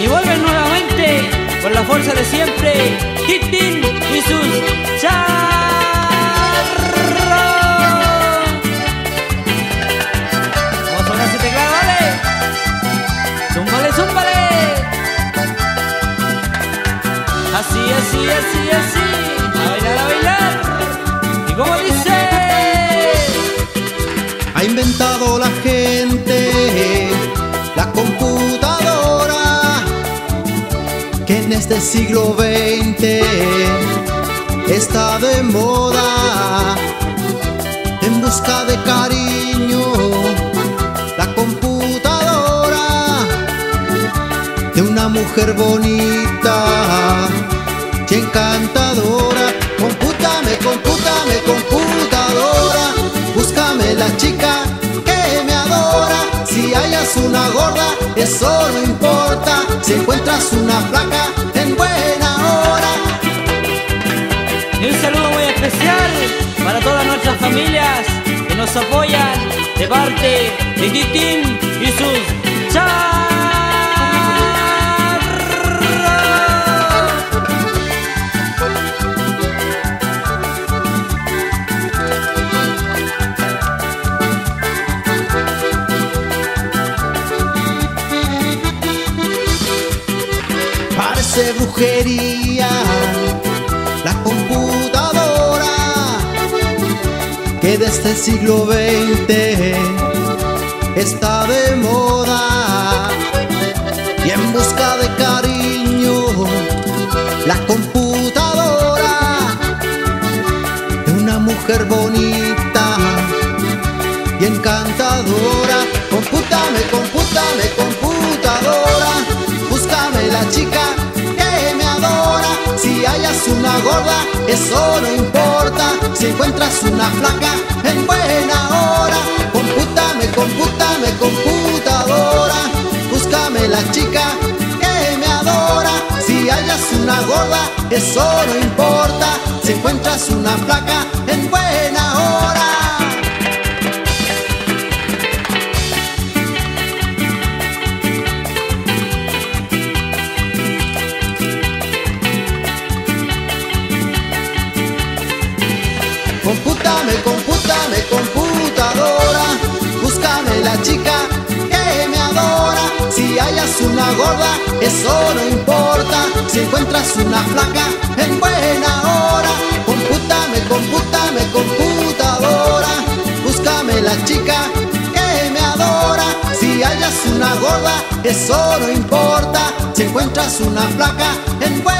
Y vuelven nuevamente con la fuerza de siempre, Titín y sus charros. Vamos a sonar ese teclado, ¿vale? Zúmbale, zúmbale. Así, así, así, así. A bailar, a bailar. Y como dice, ha inventado la gente la computadora, que en este siglo XX está de moda. En busca de cariño, la computadora de una mujer bonita y encantadora. Compútame, compútame, computadora, búscame la chica que me adora. Si hallas una gorda, eso no importa, si encuentras una flaca en buena hora. y un saludo muy especial para todas nuestras familias que nos apoyan de parte de Titín y sus charros. Parece brujería la computadora, que desde el siglo XX está de moda. Y en busca de cariño, la computadora de una mujer bonita y encantadora. Compútame, compútame, computadora, búscame la chica que me adora. Si hallas una gorda, eso no importa, si encuentras una flaca en buena hora. Compútame, compútame, computadora, búscame la chica que me adora. Si hallas una gorda, eso no importa, si encuentras una flaca en buena hora. Compútame, compútame, computadora, búscame la chica que me adora. Si hallas una gorda, eso no importa, si encuentras una flaca en buena hora. Compútame, compútame, computadora, búscame la chica que me adora. Si hallas una gorda, eso no importa, si encuentras una flaca en buena hora.